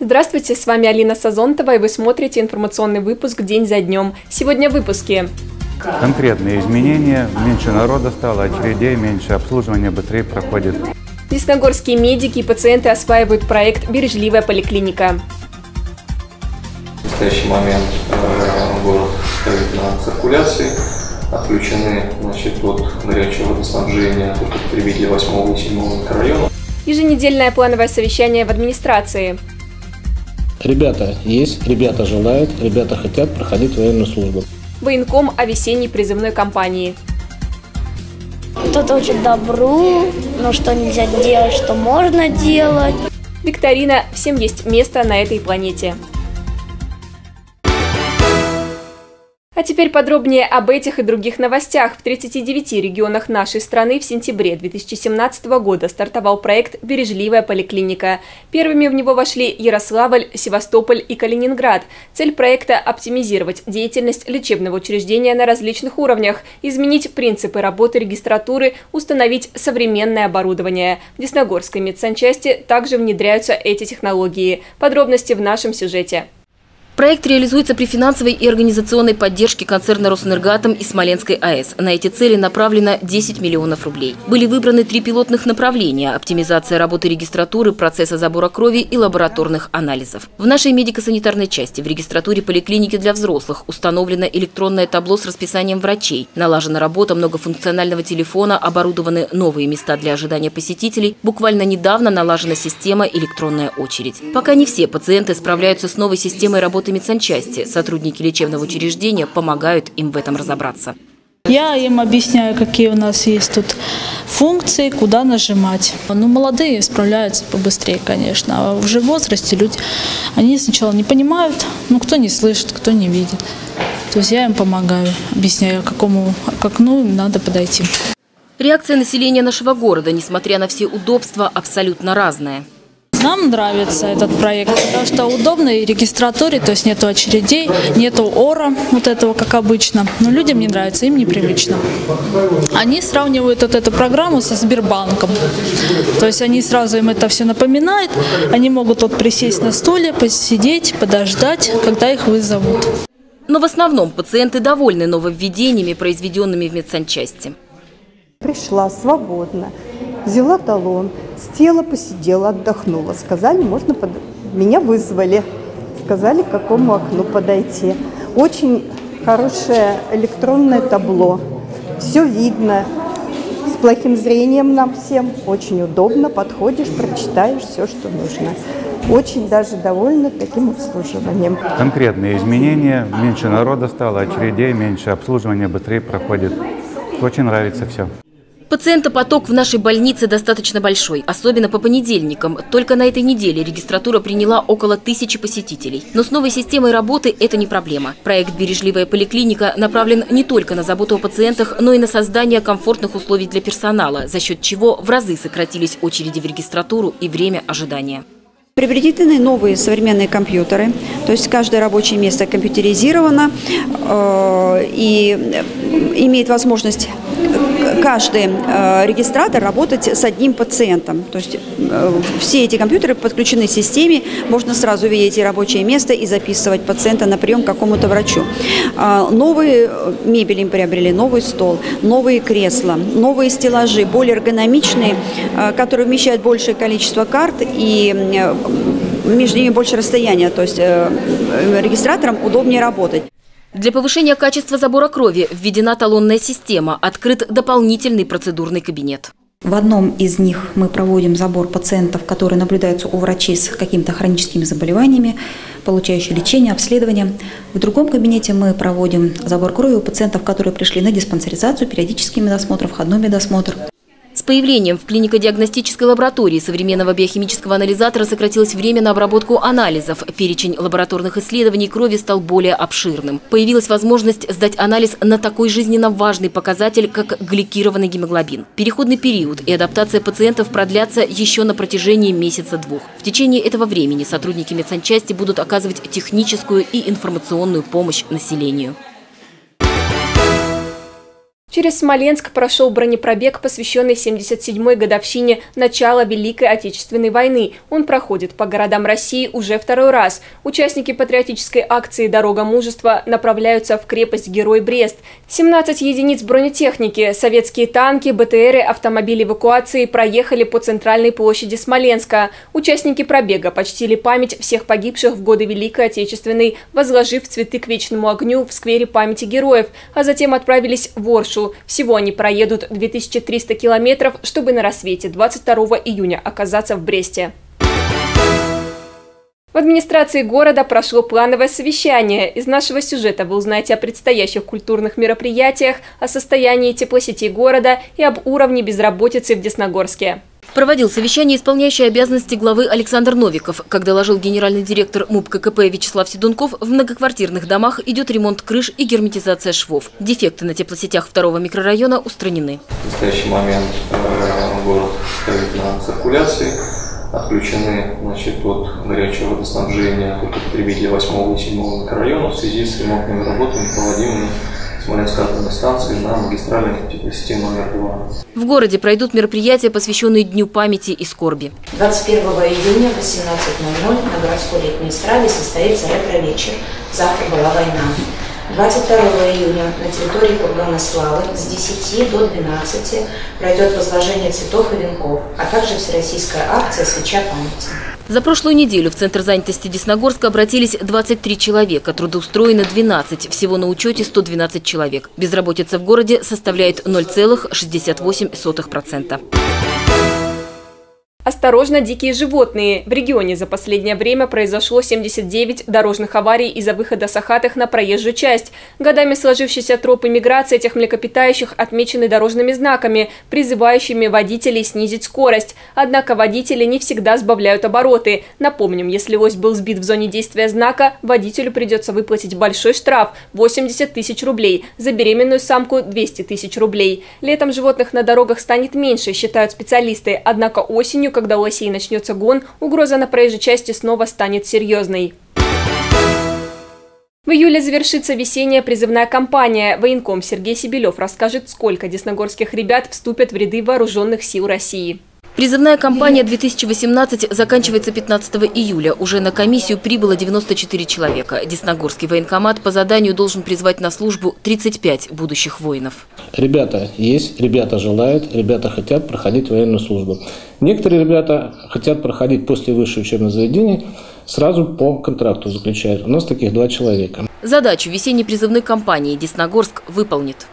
Здравствуйте, с вами Алина Сазонтова, и вы смотрите информационный выпуск «День за днем». Сегодня в выпуске. Конкретные изменения. Меньше народа стало, очередей меньше, обслуживание быстрее проходит. Десногорские медики и пациенты осваивают проект «Бережливая поликлиника». В настоящий момент город стоит на циркуляции. Отключены от горячего водоснабжения только потребители 8 и 7 микрорайона. Еженедельное плановое совещание в администрации. Ребята есть, ребята желают, ребята хотят проходить военную службу. Военком о весенней призывной кампании. Кто-то учит добру, но что нельзя делать, что можно делать. Викторина «Всем есть место на этой планете». А теперь подробнее об этих и других новостях. В 39 регионах нашей страны в сентябре 2017 года стартовал проект «Бережливая поликлиника». Первыми в него вошли Ярославль, Севастополь и Калининград. Цель проекта – оптимизировать деятельность лечебного учреждения на различных уровнях, изменить принципы работы регистратуры, установить современное оборудование. В Десногорской медсанчасти также внедряются эти технологии. Подробности в нашем сюжете. Проект реализуется при финансовой и организационной поддержке концерна «Росэнергоатом» и Смоленской АЭС. На эти цели направлено 10 миллионов рублей. Были выбраны 3 пилотных направления – оптимизация работы регистратуры, процесса забора крови и лабораторных анализов. В нашей медико-санитарной части в регистратуре поликлиники для взрослых установлено электронное табло с расписанием врачей, налажена работа многофункционального телефона, оборудованы новые места для ожидания посетителей. Буквально недавно налажена система «Электронная очередь». Пока не все пациенты справляются с новой системой работы медсанчасти. Сотрудники лечебного учреждения помогают им в этом разобраться. Я им объясняю, какие у нас есть тут функции, куда нажимать. Молодые справляются побыстрее, конечно. А уже в возрасте люди, они сначала не понимают, кто не слышит, кто не видит. То есть я им помогаю, объясняю, к окну надо подойти. Реакция населения нашего города, несмотря на все удобства, абсолютно разная. Нам нравится этот проект, потому что удобно и регистратуре, то есть нету очередей, нету ора, этого, как обычно. Но людям не нравится, им непривычно. Они сравнивают эту программу со Сбербанком. То есть они сразу им это все напоминают, они могут присесть на стуле, посидеть, подождать, когда их вызовут. Но в основном пациенты довольны нововведениями, произведенными в медсанчасти. Пришла свободно, взяла талон, села, посидела, отдохнула. Сказали, меня вызвали, сказали, к какому окну подойти. Очень хорошее электронное табло, все видно, с плохим зрением нам всем, очень удобно, подходишь, прочитаешь все, что нужно. Очень даже довольна таким обслуживанием. Конкретные изменения. Меньше народа стало, очередей меньше, обслуживание быстрее проходит. Очень нравится все. Пациентопоток в нашей больнице достаточно большой, особенно по понедельникам. Только на этой неделе регистратура приняла около 1000 посетителей. Но с новой системой работы это не проблема. Проект «Бережливая поликлиника» направлен не только на заботу о пациентах, но и на создание комфортных условий для персонала, за счет чего в разы сократились очереди в регистратуру и время ожидания. Приобретены новые современные компьютеры, то есть каждое рабочее место компьютеризировано и имеет возможность каждый регистратор работать с одним пациентом. То есть все эти компьютеры подключены к системе, можно сразу видеть и рабочее место и записывать пациента на прием к какому-то врачу. Новые мебели им приобрели, новый стол, новые кресла, новые стеллажи, более эргономичные, которые вмещают большее количество карт и между ними больше расстояния, то есть регистраторам удобнее работать. Для повышения качества забора крови введена талонная система, открыт дополнительный процедурный кабинет. В одном из них мы проводим забор пациентов, которые наблюдаются у врачей с какими-то хроническими заболеваниями, получающие лечение, обследование. В другом кабинете мы проводим забор крови у пациентов, которые пришли на диспансеризацию, периодический медосмотр, входной медосмотр. С появлением в клинико-диагностической лаборатории современного биохимического анализатора сократилось время на обработку анализов. Перечень лабораторных исследований крови стал более обширным. Появилась возможность сдать анализ на такой жизненно важный показатель, как гликированный гемоглобин. Переходный период и адаптация пациентов продлятся еще на протяжении месяца-двух. В течение этого времени сотрудники медсанчасти будут оказывать техническую и информационную помощь населению. Через Смоленск прошел бронепробег, посвященный 77-й годовщине начала Великой Отечественной войны. Он проходит по городам России уже второй раз. Участники патриотической акции «Дорога мужества» направляются в крепость Герой Брест. 17 единиц бронетехники, советские танки, БТРы, автомобили эвакуации проехали по центральной площади Смоленска. Участники пробега почтили память всех погибших в годы Великой Отечественной, возложив цветы к вечному огню в сквере памяти героев, а затем отправились в Оршу. Всего они проедут 2300 километров, чтобы на рассвете 22 июня оказаться в Бресте. В администрации города прошло плановое совещание. Из нашего сюжета вы узнаете о предстоящих культурных мероприятиях, о состоянии теплосетей города и об уровне безработицы в Десногорске. Проводил совещание исполняющий обязанности главы Александр Новиков. Как доложил генеральный директор МУП ККП Вячеслав Седунков, в многоквартирных домах идет ремонт крыш и герметизация швов. Дефекты на теплосетях 2-го микрорайона устранены. В настоящий момент город стоит на циркуляции. Отключены от горячего водоснабжения только потребители 8 и 7 микрорайона в связи с ремонтными работами, проводимыми Смоленской атомной станции на магистрали теплосети номер 2. В городе пройдут мероприятия, посвященные Дню памяти и скорби. 21 июня в 18:00 на городской летней эстраде состоится ретро-вечер «Завтра была война». 22 июня на территории кургана Славы с 10 до 12 пройдет возложение цветов и венков, а также всероссийская акция «Свеча памяти». За прошлую неделю в Центр занятости Десногорска обратились 23 человека, трудоустроено 12, всего на учете 112 человек. Безработица в городе составляет 0,68%. Осторожно, дикие животные. В регионе за последнее время произошло 79 дорожных аварий из-за выхода сахатых на проезжую часть. Годами сложившиеся тропы миграции этих млекопитающих отмечены дорожными знаками, призывающими водителей снизить скорость. Однако водители не всегда сбавляют обороты. Напомним, если лось был сбит в зоне действия знака, водителю придется выплатить большой штраф – 80 тысяч рублей, за беременную самку – 200 тысяч рублей. Летом животных на дорогах станет меньше, считают специалисты, однако осенью, когда у лосей начнется гон, угроза на проезжей части снова станет серьезной. В июле завершится весенняя призывная кампания. Военком Сергей Сибелев расскажет, сколько десногорских ребят вступят в ряды вооруженных сил России. Призывная кампания 2018 заканчивается 15 июля. Уже на комиссию прибыло 94 человека. Десногорский военкомат по заданию должен призвать на службу 35 будущих воинов. Ребята есть, ребята желают, ребята хотят проходить военную службу. Некоторые ребята хотят проходить после высшего учебного заведения, сразу по контракту заключают. У нас таких 2 человека. Задачу весенней призывной кампании Десногорск выполнит.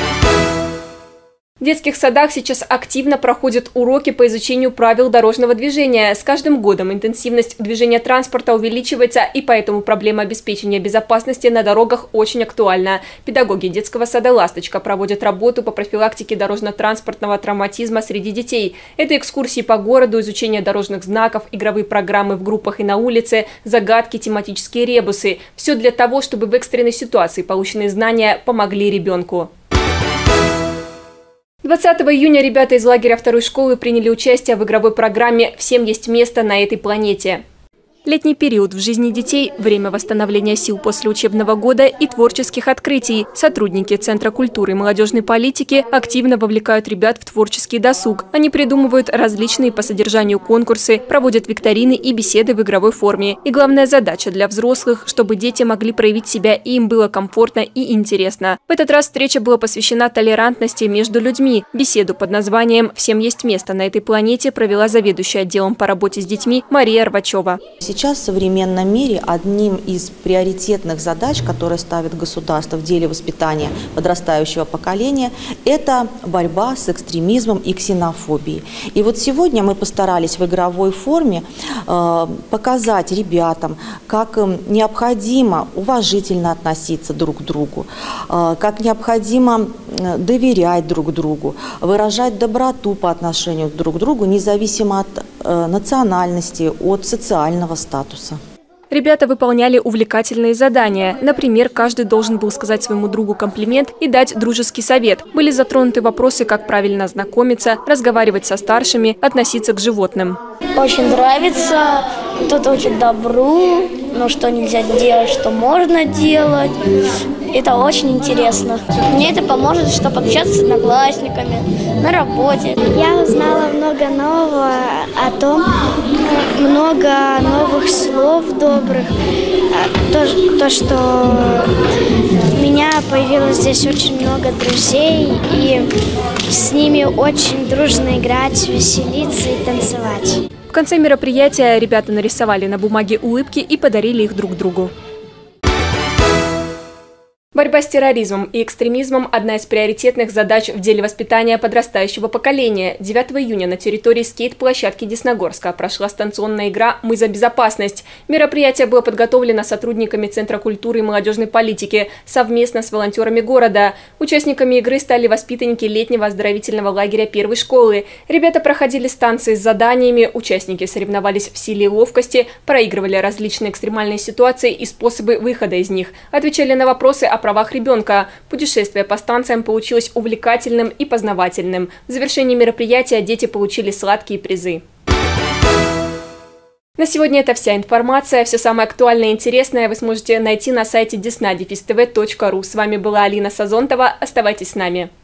В детских садах сейчас активно проходят уроки по изучению правил дорожного движения. С каждым годом интенсивность движения транспорта увеличивается, и поэтому проблема обеспечения безопасности на дорогах очень актуальна. Педагоги детского сада «Ласточка» проводят работу по профилактике дорожно-транспортного травматизма среди детей. Это экскурсии по городу, изучение дорожных знаков, игровые программы в группах и на улице, загадки, тематические ребусы. Все для того, чтобы в экстренной ситуации полученные знания помогли ребенку. 20 июня ребята из лагеря 2-й школы приняли участие в игровой программе «Всем есть место на этой планете». Летний период в жизни детей – время восстановления сил после учебного года и творческих открытий. Сотрудники Центра культуры и молодежной политики активно вовлекают ребят в творческий досуг. Они придумывают различные по содержанию конкурсы, проводят викторины и беседы в игровой форме. И главная задача для взрослых – чтобы дети могли проявить себя и им было комфортно и интересно. В этот раз встреча была посвящена толерантности между людьми. Беседу под названием «Всем есть место на этой планете» провела заведующая отделом по работе с детьми Мария Рвачева. Сейчас в современном мире одним из приоритетных задач, которые ставит государство в деле воспитания подрастающего поколения, это борьба с экстремизмом и ксенофобией. И вот сегодня мы постарались в игровой форме показать ребятам, как необходимо уважительно относиться друг к другу, как необходимо доверять друг другу, выражать доброту по отношению друг к другу, независимо от национальности, от социального статуса. Ребята выполняли увлекательные задания. Например, каждый должен был сказать своему другу комплимент и дать дружеский совет. Были затронуты вопросы, как правильно знакомиться, разговаривать со старшими, относиться к животным. Очень нравится, тут учат добру, но что нельзя делать, что можно делать. Это очень интересно. Мне это поможет, чтобы общаться с одноклассниками на работе. Я узнала много нового о том, много новых слов добрых. То, что у меня появилось здесь очень много друзей, и с ними очень дружно играть, веселиться и танцевать. В конце мероприятия ребята нарисовали на бумаге улыбки и подарили их друг другу. Борьба с терроризмом и экстремизмом – одна из приоритетных задач в деле воспитания подрастающего поколения. 9 июня на территории скейт-площадки Десногорска прошла станционная игра «Мы за безопасность». Мероприятие было подготовлено сотрудниками Центра культуры и молодежной политики совместно с волонтерами города. Участниками игры стали воспитанники летнего оздоровительного лагеря первой школы. Ребята проходили станции с заданиями, участники соревновались в силе и ловкости, проигрывали различные экстремальные ситуации и способы выхода из них, отвечали на вопросы о правах ребенка. Путешествие по станциям получилось увлекательным и познавательным. В завершении мероприятия дети получили сладкие призы. На сегодня это вся информация. Все самое актуальное и интересное вы сможете найти на сайте desna-tv.ru. С вами была Алина Сазонтова. Оставайтесь с нами.